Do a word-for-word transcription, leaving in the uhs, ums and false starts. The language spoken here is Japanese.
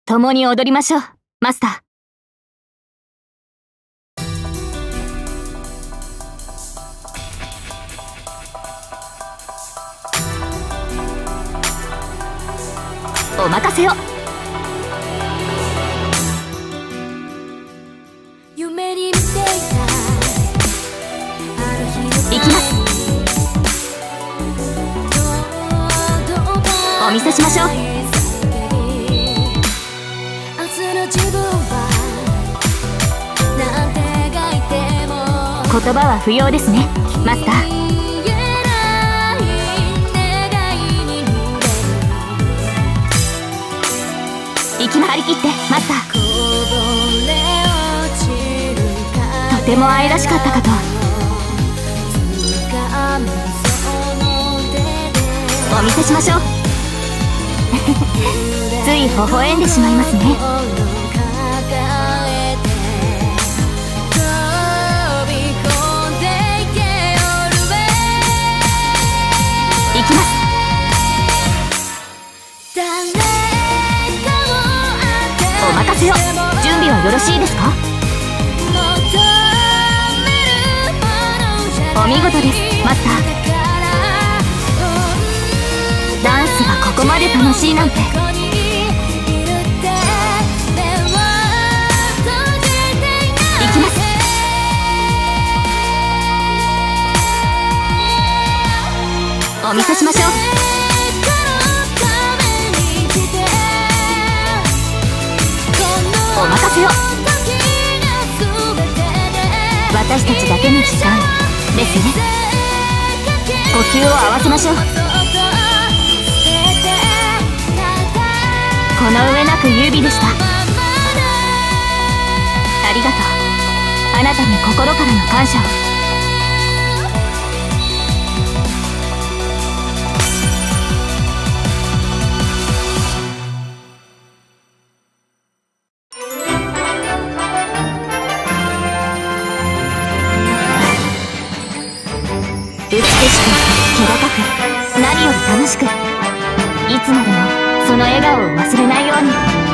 共に踊りましょう、マスター。お任せを。 夢に見ていた行きます。お見せしましょう。 明日の自分はなんて描いても言葉は不要ですね、マスター。 言えない願いに濡れる息も張り切って、マスター。 こぼれ落ちるとても愛らしかったかと。 掴むその手でお見せしましょう。つい微笑んでしまいますね。行きます。お任せを。準備はよろしいですか？お見事です、マスター。ダンスがここまで楽しいなんて。行きます。お見せしましょう。お任せを。私たちだけの時間ですね。呼吸を合わせましょう。この上なく優美でした。ありがとう。あなたに心からの感謝を。美しく、気高く、何より楽しく、いつまでもその笑顔を忘れないように。